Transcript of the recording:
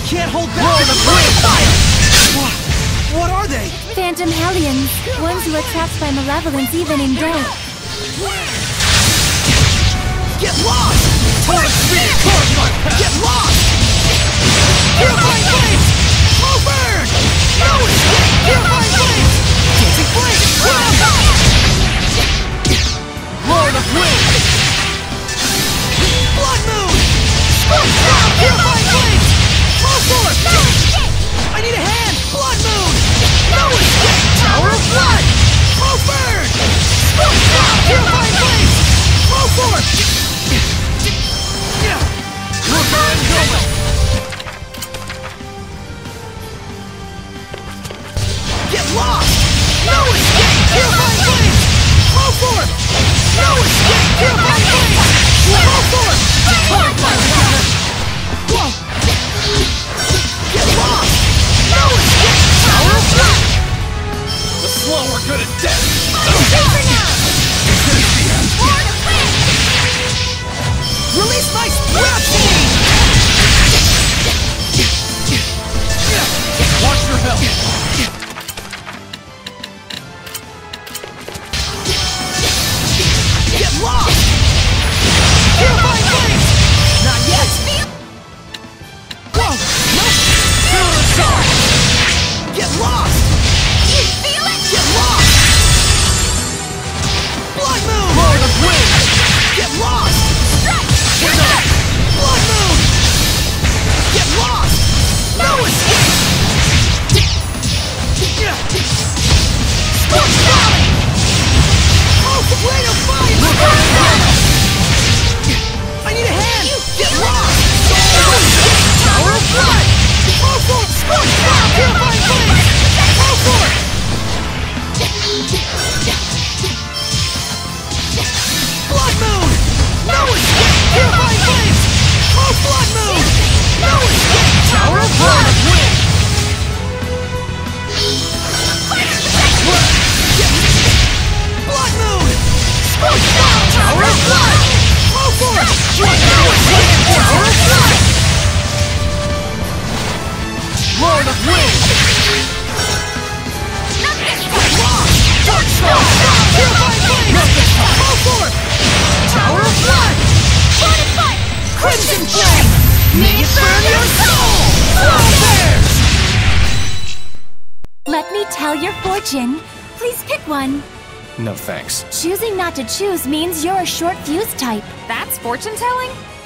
can't hold back the fire! What are they? Phantom Hellions, ones who are trapped by malevolence even in day. Get lost! Torrent Spirit, carve my path! Get lost! Purifying Flames! Slow burn! No escape! Purifying Flames! Dancing Flames! Lord of Wind! Blood Moon! Scorch Down! Purifying Flames! Full force! No escape! I need a hand! Blood Moon! No escape! Tower of Blood! Slow burn! Scorch Down! Purifying Flames! Full force! Get lost! No escape! Purifying Flames! Flow forth! No escape! Purifying Flames! Flow forth! Depart, my brother! Whoa! Get lost! No escape! Tower of Blood! The slow are good as death! Release my Sprout Seed! Watch your health! Get lost! Purifying Flames! Not yet! Whoa! Nope! Feel the charge! Get lost! You feel it? Get lost! Blood Moon! Lord of Wind! Get lost! Blood Moon! Get lost! No escape! Scorch Valley! Oh, Rain of Fire! I need a hand! Get lost! No escape! Tower of Blood! Oh, for Scorch Valley! Purifying Flames! Oh, for Blood Moon! No escape! Purifying Flames! Oh, Blood Moon! No escape! Tower of Blood! Blood Moon! Scorch Down! Tower of Blood! Oh, for no escape! Tower of Blood! Lord of Wind! Lost! Dark Star! Purifying Flames! Oh, for Tower of Blood! Crimson Flame! May it burn your soul! Throw Let me tell your fortune. Please pick one. No thanks. Choosing not to choose means you're a short fuse type. That's fortune telling?